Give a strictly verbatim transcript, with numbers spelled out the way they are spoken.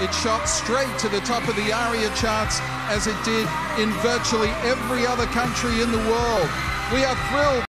it shot straight to the top of the ARIA charts as it did in virtually every other country in the world. We are thrilled.